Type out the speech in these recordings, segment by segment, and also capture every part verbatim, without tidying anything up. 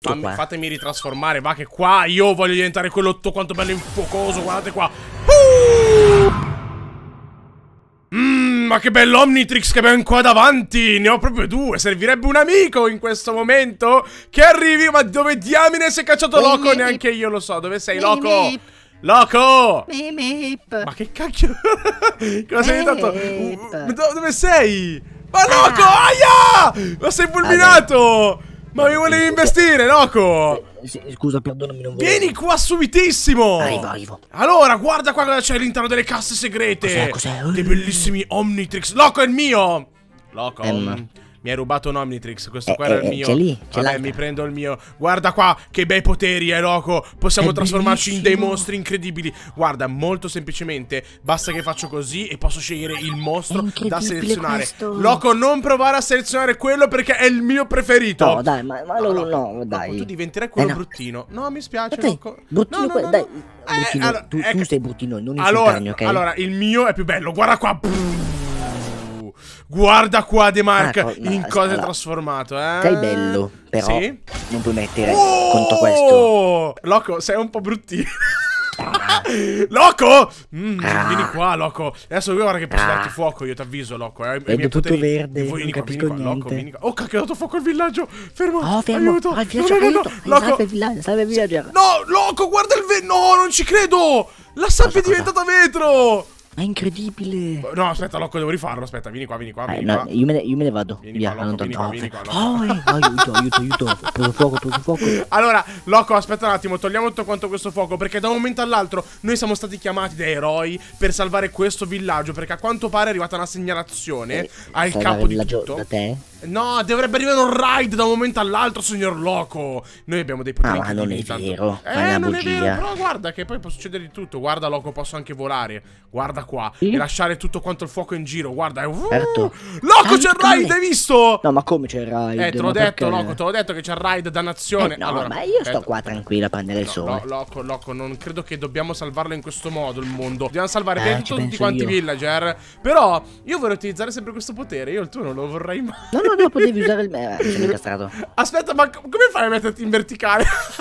Fammi, qua. Fatemi ritrasformare, va che qua io voglio diventare quello tutto quanto bello infuocoso, guardate qua. Uh! Mmm, ma che bello Omnitrix che abbiamo qua davanti. Ne ho proprio due, servirebbe un amico in questo momento che arrivi. Ma dove diamine si è cacciato Loco? Neanche io lo so, dove sei Loco? Loco! Ma che cacchio? Cosa sei diventato? Uh, do dove sei? Ma Loco, ah. aia! Ma sei fulminato! Ma mi volevi investire, Loco? Sì, scusa, perdonami, non volevo. Vieni qua subitissimo! Arrivo, arrivo. Allora, guarda qua cosa c'è all'interno delle casse segrete. Cos'è, cos'è? Dei bellissimi Omnitrix. Loco, è il mio! Loco, Emma. mm, mi hai rubato un Omnitrix. Questo Eh, qua era eh, il mio. c'è lì, c'è Vabbè, l'altro. mi prendo il mio. Guarda qua, che bei poteri, eh, Loco. Possiamo È trasformarci in dei bellissimo. mostri incredibili. Guarda, molto semplicemente, basta che faccio così e posso scegliere il mostro È incredibile da selezionare. questo. Loco, non provare a selezionare quello perché è il mio preferito. No, dai, ma, ma No, no, no, no, dai. Loco, tu diventerai quello Eh, no. bruttino. No, mi spiace, Ma dai, Loco. bruttino, No, no, que- no, dai, no. bruttino, Eh, allora, tu, eh, tu sei bruttino, non allora, insultarmi, ok? allora, il mio è più bello, guarda qua. Guarda qua De Mark, Ah, co- ma- in cosa è allora, trasformato, eh? sei bello, però Sì? non puoi mettere Oh! contro questo. Loco, sei un po' bruttino. Loco! Mm, Ah. Vieni qua, Loco. Adesso guarda che posso Ah. darti fuoco, io ti avviso, Loco. Eh. I Vedo miei tutto poteri- verde, Vieni non qua, capisco vieni qua, Loco, niente. vieni qua. Oh, cacchio, ho dato fuoco al villaggio. Fermo. Oh, fermo. Aiuto. Ah, il villaggio no, no, no, caduto. no. Loco. Salve il villaggio, salve il villaggio. No, Loco, guarda il vetro. No, non ci credo. La sabbia è Cosa, diventata vetro. Ma è incredibile. No, aspetta, Loco, devo rifarlo. Aspetta, vieni qua, vieni qua. Eh, Vieni no, qua. io, me ne, io me ne vado. Vieni Via, qua, Loco, non vieni qua, vieni qua, Loco. Oh, eh, aiuto, aiuto, aiuto. Tutto fuoco, tutto fuoco. Allora, Loco, aspetta un attimo, togliamo tutto quanto questo fuoco, perché da un momento all'altro noi siamo stati chiamati da eroi per salvare questo villaggio, perché a quanto pare è arrivata una segnalazione Eh, al salvare capo il di villaggio tutto. da te? No, dovrebbe arrivare un raid da un momento all'altro, signor Loco. Noi abbiamo dei poteri Ah, ma non è incredibili, vero, tanto- ma è Eh, una non è bugia. vero, però guarda che poi può succedere di tutto. Guarda, Loco, posso anche volare. Guarda qua. Sì? E lasciare tutto quanto il fuoco in giro, guarda. eh, uh, Certo. Loco, Dai, c'è il come? raid, hai visto? No, ma come c'è il raid? Eh, te l'ho Ma detto, perché? Loco, te l'ho detto che c'è il raid, dannazione. Eh, no, allora, ma io sto aspetta. qua tranquilla a prendere il No, sole. no, Loco, Loco, non credo che dobbiamo salvarlo in questo modo il mondo. Dobbiamo salvare Eh, prima di ci tutto tutti penso quanti i io. villager. Però io vorrei utilizzare sempre questo potere. Io il tuo non lo vorrei mai. No, no, no, potevi usare il me. Eh, mi sono incastrato. Aspetta, ma co- come fai a metterti in verticale?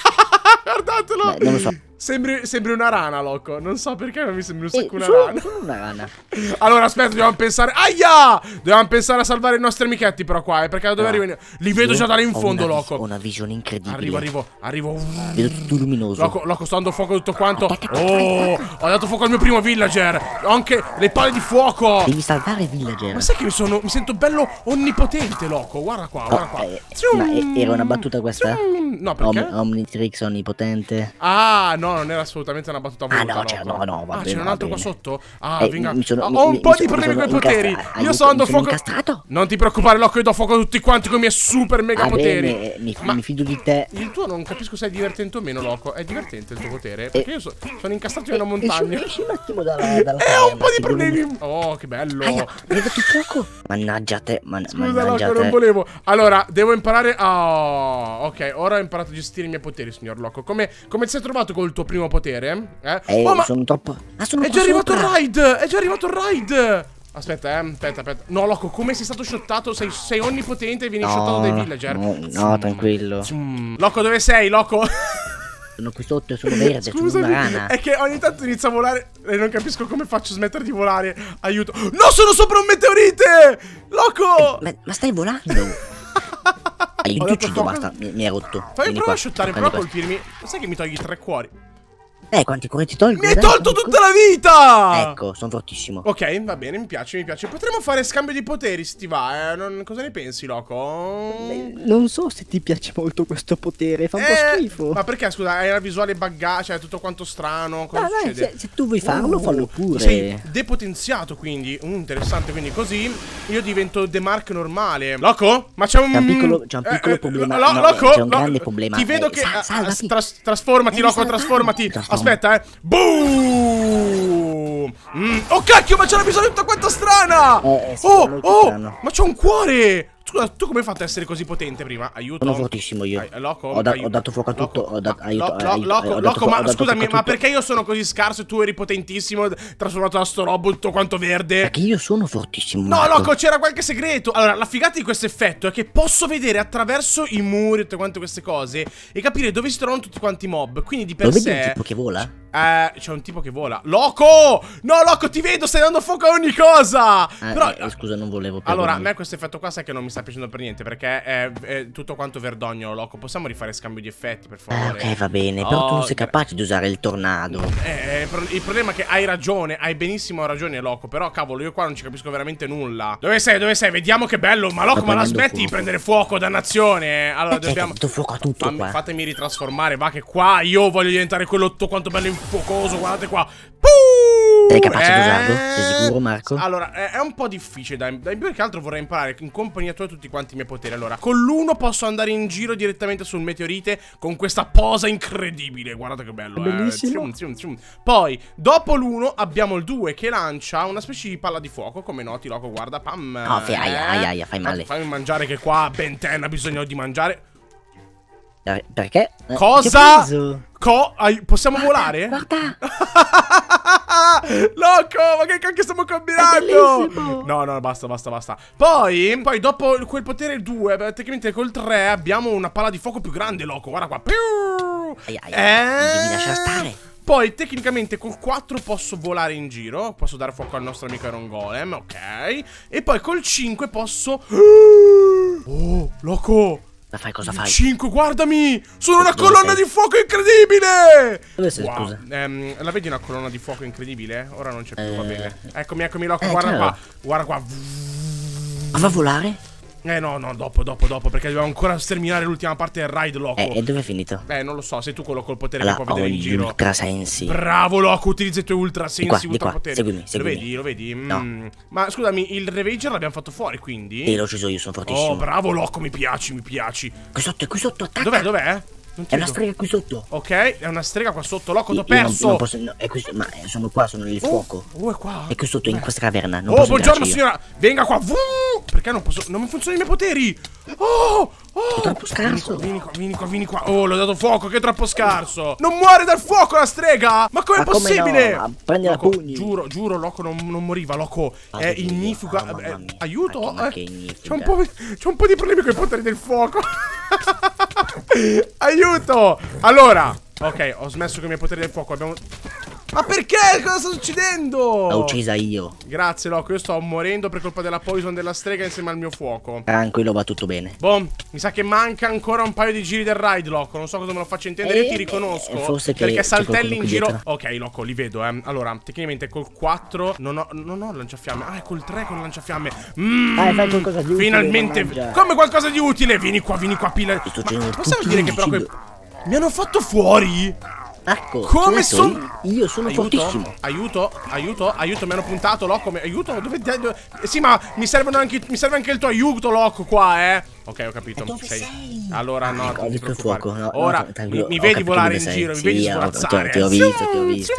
Guardatelo. Beh, non lo so. Sembri, sembri una rana, Loco. Non so perché, ma mi sembri un Eh, sacco una sono, rana. sono una rana. Allora, aspetta, dobbiamo pensare. Aia! Dobbiamo pensare a salvare i nostri amichetti, però, qua. Eh, perché da dove Ah, arrivano? Li vedo io già da lì in ho fondo, una vis- Loco. Ho una visione incredibile. Arrivo, arrivo, arrivo. Vedo tutto luminoso. Loco, Loco, sto dando fuoco a tutto quanto. Oh, ho dato fuoco al mio primo villager. Ho anche le palle di fuoco. Devi salvare il villager. Ma sai che mi sono. Mi sento bello onnipotente, Loco. Guarda qua, guarda qua. Oh, eh, ma e- era una battuta questa? No, perché? Om- Omnitrix onnipotente. Ah, no, non era assolutamente una battuta Ah, voluta, no, c'è- Loco. no, no, va Ah, bene, c'è un va altro qua bene. sotto? Ah, Eh, venga. mi sono- Ah, mi- ho un mi- po' mi di sono- problemi con i mi sono poteri. incastra- Io aiuto, sto dando mi sono fuoco. incastrato. Non ti preoccupare, Loco, io do fuoco a tutti quanti con i miei super mega Va poteri. bene, mi, Ma mi fido di te. il tuo non capisco se è divertente o meno, Loco. È divertente il tuo potere? Perché io so- sono incastrato in una Eh, montagna. esci- esci un attimo dalla, dalla Eh, ho un caverna, po' di ti vedo problemi. un- Oh, che bello. Aia, mi hai dato fuoco. Mannaggia te, man- Scusa, mannaggia Loco, te. non volevo. Allora, devo imparare a... Ok, ora ho imparato a gestire i miei poteri, signor Loco. Come, come ti sei trovato col tuo primo potere? Eh? Eh, Oh, ma sono troppo. Ah, sono è qua già arrivato il sopra. raid! È già arrivato il raid! Aspetta, eh, aspetta, aspetta. No, Loco, come sei stato shottato? Sei, sei onnipotente e vieni No, shottato dai villager. no, no, tranquillo. Mm. Loco, dove sei, Loco? Sono qui sotto, sono verde, sono Scusami, una rana. è che ogni tanto inizio a volare e non capisco come faccio a smettere di volare. Aiuto. No, sono sopra un meteorite! Loco! Ma, ma stai volando? Hai Ho tu dato uccido, fuoco. basta, mi, mi hai rotto. Fammi Vieni provare qua, a shottare, prendi prova a questo. colpirmi. Sai che mi togli tre cuori? Eh, quanti cuori ti tolgo? Mi hai Dai, tolto quanti tutta la vita! Ecco, sono fortissimo. Ok, va bene, mi piace, mi piace. Potremmo fare scambio di poteri se ti va, eh. Non- cosa ne pensi, Loco? Eh, Non so se ti piace molto questo potere, fa un Eh, po' schifo. Ma perché, scusa, hai la visuale buggata, cioè tutto quanto strano, cosa Ah, dai, succede? se, se tu vuoi farlo, Uh, fallo pure. Sei depotenziato, quindi uh, interessante, quindi così io divento De Mark normale. Loco? Ma c'è un C'è un piccolo- c'è un piccolo problema. lo- No, Loco, c'è un lo- grande problema. Ti vedo Eh, che sa- ah, salvati. tras- trasformati, Devi Loco, salvarmi. trasformati. Trasformo. Aspetta, eh. Boom! Mm. Oh cacchio, ma c'è una visuale tutta quanta strana! Eh, eh, sì, oh, molto oh, strano. ma c'è un cuore! Scusa, tu come hai fatto a essere così potente prima? Aiuto. Sono fortissimo io. Ai, Loco, ho, da aiuto. ho dato fuoco a tutto. Loco, Ho dato aiuto. Lo, lo, aiuto, Loco, ho dato Loco, fuoco- ma ho dato scusami, fuoco a ma tutto. perché io sono così scarso e tu eri potentissimo, trasformato da sto robot tutto quanto verde? Perché io sono fortissimo. No, Marco. Loco, c'era qualche segreto. Allora, la figata di questo effetto è che posso vedere attraverso i muri e tutte quante queste cose e capire dove si trovano tutti quanti i mob. Quindi di per Lo sé... vedi un tipo che vola? Eh, c'è un tipo che vola. Loco! No, Loco, ti vedo, stai dando fuoco a ogni cosa! Ah, Però... eh, scusa, non volevo. Allora, a perdonami. me questo effetto qua sai che non mi sta piacendo per niente, perché è, è tutto quanto verdognolo, Loco. Possiamo rifare scambio di effetti, per Ah, favore? ok, va bene. Però tu Oh, non sei gra- capace di usare il tornado. Eh, pro- il problema è che hai ragione, hai benissimo ragione, Loco. Però, cavolo, io qua non ci capisco veramente nulla. Dove sei? Dove sei? Vediamo che bello. Ma Loco, Sto ma la prendendo smetti di fuoco. prendere fuoco, dannazione. Allora, Perché dobbiamo... ho dato fuoco a tutto Fammi- qua. fatemi ritrasformare, va che qua io voglio diventare quello tutto quanto bello infuocoso, guardate qua. Puh! Sei capace di usarlo? Eh, Sei sicuro, Marco? Allora, è, è un po' difficile, dai, dai, più che altro vorrei imparare in compagnia tua tutti quanti i miei poteri. Allora, con l'uno posso andare in giro direttamente sul meteorite con questa posa incredibile. Guardate che bello, Bellissimo. eh. Zium, zium, zium. Poi, dopo l'uno abbiamo il due che lancia una specie di palla di fuoco, come noti, Loco, guarda, pam. No, fai- aia, aia, aia, fai male. Fammi mangiare che qua Ben ten ha bisogno di mangiare. Eh, Perché? Eh, Cosa? ti ho preso. Co ai- possiamo volare? Guarda. Loco, ma che cacchio stiamo È combinando? bellissimo. No, no, basta, basta, basta. Poi, poi dopo quel potere due, beh, tecnicamente col tre abbiamo una palla di fuoco più grande, Loco. Guarda qua. Piu! Aia, aia, Eh? devi lasciare stare. Poi tecnicamente col quattro posso volare in giro. Posso dare fuoco al nostro amico Iron Golem, ok. E poi col cinque posso... Oh, Loco. Ma fai cosa fai? cinque, guardami! Sono una Dove colonna sei? di fuoco incredibile! Dove sei, Wow. scusa? Ehm, la vedi una colonna di fuoco incredibile? Ora non c'è più, Eh. va bene. Eccomi, eccomi, Loco, Eh, guarda chiaro. qua. Guarda qua. Ma va a volare? Eh no, no, dopo, dopo, dopo, perché dobbiamo ancora sterminare l'ultima parte del ride, Loco. Eh, e dove è finito? Eh, non lo so, sei tu quello col potere Allora, che può ho vedere in gli giro. ultrasensi. Bravo, Loco, utilizza i tuoi ultra Di qua, sensi, di ultra qua, poteri. seguimi, seguimi. Lo vedi, lo vedi? No. Mm. Ma scusami, il Ravager l'abbiamo fatto fuori, quindi? Sì, l'ho ucciso io, sono fortissimo. Oh, bravo, Loco, mi piaci, mi piaci. Qui sotto, è qui sotto, attacca. Dov'è, dov'è? Non ti È una vedo. strega qui sotto. Ok, è una strega qua sotto, Loco, t'ho Io- io non- perso. non posso, no, è qui, ma eh, sono qua, sono nel fuoco. Oh, è qua. È qui sotto, in Eh. questa caverna. Non Oh, posso buongiorno entrarci io. signora. Venga qua. Vuh! Perché non posso... Non mi funzionano i miei poteri. Oh, oh. È troppo scarso. Vieni qua, vieni qua, vieni qua. Oh, l'ho dato fuoco, che è troppo scarso. Non muore dal fuoco la strega. Ma com'è Ma come possibile? no? Prendila a Loco, pugni. giuro, giuro, Loco, non, non moriva, Loco. Vado È via. ignifuga. Ah, mamma eh, mia. aiuto? Ma che- ma Eh, che ignifuga. C'è un, po', c'è un po' di problemi con i poteri del fuoco. Aiuto. Allora, ok, ho smesso con i miei poteri del fuoco. Abbiamo... Ma perché? Cosa sta succedendo? L'ho uccisa io. Grazie, Loco, io sto morendo per colpa della poison della strega insieme al mio fuoco. Tranquillo, va tutto bene. Boh, mi sa che manca ancora un paio di giri del ride, Loco. Non so cosa me lo faccia intendere, io ti Eh, riconosco. forse che perché c'è saltelli qualcuno in qui giro. dietro. Ok, Loco, li vedo, eh. Allora, tecnicamente col quattro non ho, non ho il lanciafiamme. Ah, è col tre con il lanciafiamme. Mm, Dai, fai qualcosa di utile, finalmente. mangia. Come qualcosa di utile? Vieni qua, vieni qua, pila. Ti sto Ma facendo possiamo tutti dire i che però que- cibo. mi hanno fatto fuori? Marco, Come ti ho detto, sono? Io sono aiuto, fortissimo. Aiuto, aiuto, aiuto, mi hanno puntato, Loco. mi- Aiuto, dove, dove- Sì, ma mi servono anche. Mi serve anche il tuo aiuto, Loco, qua, eh. Ok, ho capito. Ma dove sei? Allora, Ah, no, ecco, non ho ti visto il preoccupare. fuoco, no, Ora no, mi, tranquillo, mi ho vedi capito volare dove in sei. giro, mi Sì, vedi ho- svolazzare. ti ho visto, ti ho visto.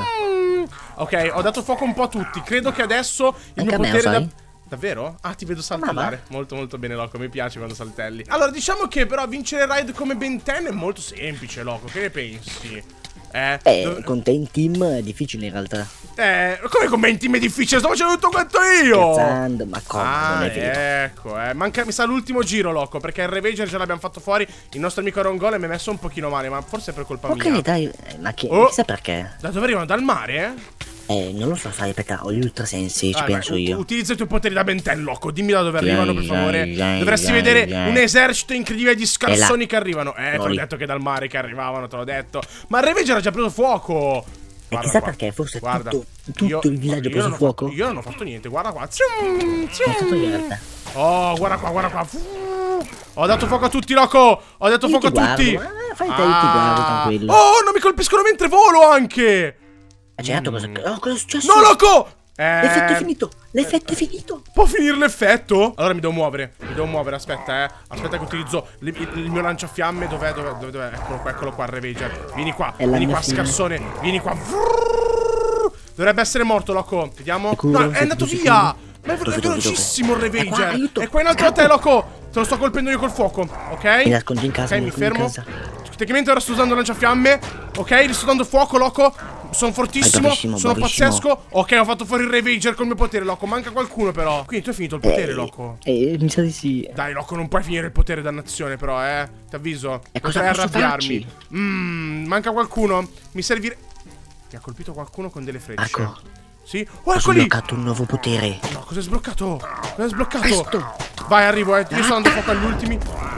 Ok, ho dato fuoco un po' a tutti. Credo che adesso il Anche mio a me, potere lo da... sai? Davvero? Ah, ti vedo Ma saltellare. Molto molto bene, Loco, mi piace quando saltelli. Allora, diciamo che però vincere il ride come Ben ten è molto semplice, Loco. Che ne pensi? Eh, Eh, dov- con te in team è difficile in realtà. eh, come commenti è difficile? Sto facendo tutto quanto io! Scherzando, ma come? Ah, non è vero. ecco, eh. Manca, mi sa l'ultimo giro, Loco, perché il Ravager ce l'abbiamo fatto fuori. Il nostro amico Iron Golem mi è messo un pochino male, ma forse è per colpa Ok, mia. dai, eh, ma che, Oh. chissà perché. Da dove arrivano? Dal mare, eh? Eh, non lo so, sai, aspetta, ho gli ultrasensi, ci Ah, penso vai, io. u- Utilizza i tuoi poteri da Ben ten, Loco. Dimmi da dove Dai, arrivano, per dai, favore. dai, Dovresti dai, vedere dai. un esercito incredibile di scarsoni là. che arrivano. Eh, te l'ho Lì. detto che dal mare che arrivavano, te l'ho detto. Ma il Ravager ha già preso fuoco. E Guarda chissà qua. perché, forse Guarda. tutto, tutto Io- il villaggio ha io preso non ho fuoco. fatto- io non ho fatto niente, guarda qua. Zium, È stato zium. io in realtà. Oh, guarda qua, guarda qua. Fuh. Ho dato fuoco a tutti, Loco. Ho dato Io fuoco a ti guardo, tutti. ma fai te, io ti guardo, tranquillo. Oh, non mi colpiscono mentre volo anche. Eh, certo, cosa, oh, cosa è successo? No, Loco. Eh, L'effetto è finito, l'effetto è finito. Può finire l'effetto? Allora mi devo muovere. Mi devo muovere, aspetta, eh. Aspetta che utilizzo il, il- il mio lanciafiamme. Dov'è? Dov'è? Dov'è? Dov'è? Eccolo qua, eccolo qua, il Ravager. Vieni qua, È la vieni mia qua, fine. scarsone. Vieni qua. Vrrrr. Dovrebbe essere morto, Loco. Vediamo. Sicuro? No, è Sei andato più via. sicuro? Ma è Dove, dove, velocissimo il dove? È qua, Ravager. aiuto, È qua in alto da te, scappo. Loco. Te lo sto colpendo io col fuoco, ok? Mi nascondi in casa. Ok, mi fermo. Tecnicamente ora sto usando lanciafiamme. Ok, gli sto dando fuoco, Loco. Sono fortissimo, bravissimo, sono bravissimo. pazzesco. Ok, ho fatto fuori il Ravager col mio potere, Loco. Manca qualcuno però. Quindi tu hai finito il potere, eh, Loco. Eh, mi sa di sì. Dai, Loco, non puoi finire il potere, dannazione, però, eh. Ti avviso. E cosa Potrei posso arrabbiarmi. farci? Mmm, manca qualcuno. Mi servirebbe. Mi ha colpito qualcuno con delle frecce. Ecco. Sì? Oh, Ho ecco lì! sbloccato un nuovo potere. No, cosa hai sbloccato? Cosa hai sbloccato? Questo. Vai, arrivo, eh. Io sto dando fuoco agli ultimi.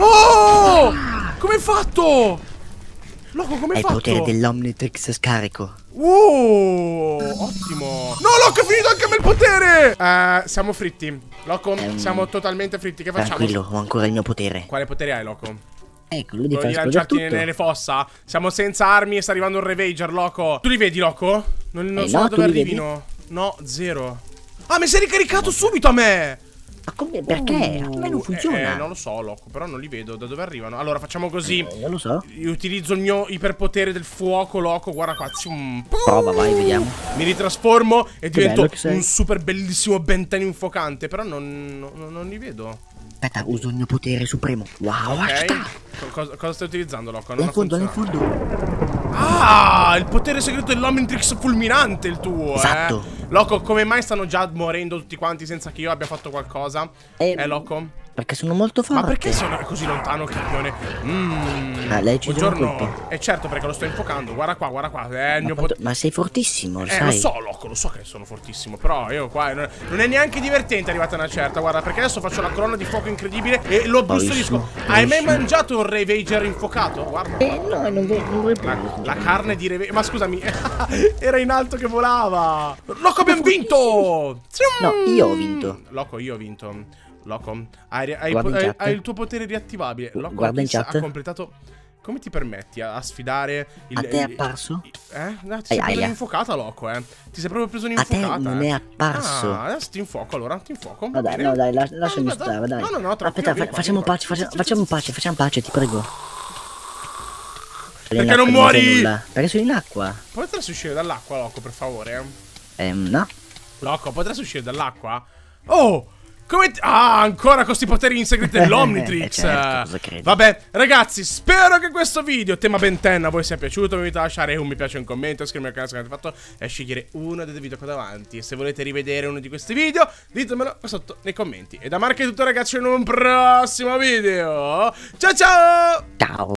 Oh! Come hai fatto? Loco, come È hai il fatto? potere dell'Omnitrix scarico. Oh, ottimo. No, Loco, è finito anche a me il potere. Eh, siamo fritti. Loco, Um, siamo totalmente fritti. Che facciamo? Tranquillo, ho ancora il mio potere. Quale potere hai, Loco? Ecco, quello di Quello far di esplodere lanciarti tutto. nelle fossa? Siamo senza armi e sta arrivando un Ravager, Loco. Tu li vedi, Loco? Non, non Eh, so no, da dove tu li arrivino. No, zero. Ah, mi sei ricaricato subito a me. Ma come? Perché? A me non funziona. Eh, eh, non lo so, Loco, però non li vedo. Da dove arrivano? Allora, facciamo così. Eh, non lo so. Io utilizzo il mio iperpotere del fuoco, Loco. Guarda qua. Zium. Prova, vai, vediamo. Mi ritrasformo e divento bello che sei. un super bellissimo Ben ten infocante. Però non, non, non li vedo. Aspetta, uso il mio potere supremo. Wow, basta. Ok. Co- cosa stai utilizzando, Loco? Non In ha fondo, in funzionato. fondo. Ah, il potere segreto dell'Omnitrix fulminante il tuo, Esatto. eh. Loco, come mai stanno già morendo tutti quanti senza che io abbia fatto qualcosa? Eh, Eh, Loco? Perché sono molto forte. Ma perché sono così lontano, campione? Mmm. Ah, lei ci dà un Buongiorno. colpo. Eh certo, perché lo sto infocando. Guarda qua, guarda qua. È il Ma, mio quanto- potere. ma sei fortissimo, lo Eh, sai. lo so, Loco, lo so che sono fortissimo. Però io qua non, non è neanche divertente arrivata una certa. Guarda, perché adesso faccio la colonna di fuoco incredibile e lo brustollisco. Bravissimo, Hai mai bravissimo. mangiato un Ravager infuocato? Guarda. Eh, no, non vuoi non vuoi La, più. la carne di Ravager. Ma scusami, era in alto che volava. Loco, abbiamo vinto! No, io ho vinto. Loco, io ho vinto. Loco, hai, hai, Guarda in hai- chat. hai il tuo potere riattivabile. Loco Guarda in Kiss chat. ha completato. Come ti permetti a, a sfidare il. A te è il- apparso? Eh? No, ti sei Aia, preso aia. un'infocata, Loco, eh. Ti sei proprio preso A te un'infocata. non eh. è apparso. Ah, adesso ti infuoco allora, ti infuoco. No va dai, bene. no dai, las- lasciami Aspetta, stare, dai. No, no, no, tranquillo, Aspetta, vieni fa- qua, facciamo vieni qua. pace, facciamo, facciamo pace, facciamo pace, ti prego. Sono in Perché non acqua, muori? c'è nulla. Perché sono in acqua? Potresti uscire dall'acqua, Loco, per favore? Ehm, no. Loco, potresti uscire dall'acqua? Oh! Come ti... Ah, ancora con questi poteri in segreto dell'Omnitrix. Certo, cosa credi? Vabbè, ragazzi, spero che questo video, tema Ben ten, a voi sia piaciuto. Vi invito a lasciare un mi piace, un commento, iscrivervi al canale se non avete fatto e scegliere uno dei due video qua davanti. E se volete rivedere uno di questi video, ditemelo qua sotto nei commenti. E da Marco è tutto, ragazzi, in un prossimo video. Ciao ciao! Ciao.